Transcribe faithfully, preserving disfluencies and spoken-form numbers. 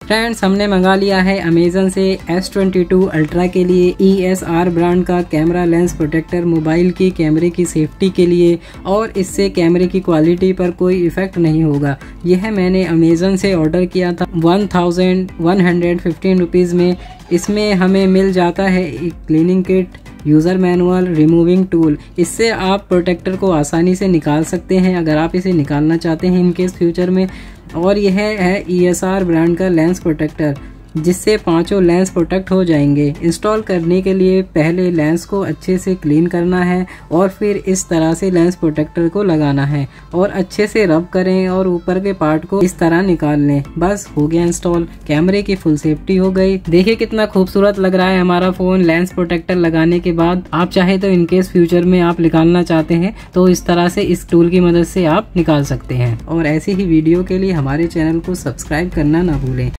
Friends, हमने मंगा लिया है अमेजन से एस ट्वेंटी टू अल्ट्रा के लिए ई एस आर ब्रांड का कैमरा लेंस प्रोटेक्टर मोबाइल की कैमरे की सेफ्टी के लिए, और इससे कैमरे की क्वालिटी पर कोई इफेक्ट नहीं होगा। यह मैंने अमेजन से ऑर्डर किया था one thousand one hundred fifteen rupees में। इसमें हमें मिल जाता है एक cleaning kit, user manual, removing tool. इससे आप प्रोटेक्टर को आसानी से निकाल सकते हैं अगर आप इसे निकालना चाहते हैं इनकेस फ्यूचर में। और यह है ई एस आर ब्रांड का लेंस प्रोटेक्टर, जिससे पांचों लेंस प्रोटेक्ट हो जाएंगे। इंस्टॉल करने के लिए पहले लेंस को अच्छे से क्लीन करना है और फिर इस तरह से लेंस प्रोटेक्टर को लगाना है और अच्छे से रब करें और ऊपर के पार्ट को इस तरह निकाल लें। बस हो गया इंस्टॉल, कैमरे की फुल सेफ्टी हो गई। देखिए कितना खूबसूरत लग रहा है हमारा फोन लेंस प्रोटेक्टर लगाने के बाद। आप चाहे तो इनकेस फ्यूचर में आप निकालना चाहते हैं तो इस तरह से इस टूल की मदद से आप निकाल सकते हैं। और ऐसी ही वीडियो के लिए हमारे चैनल को सब्सक्राइब करना ना भूलें।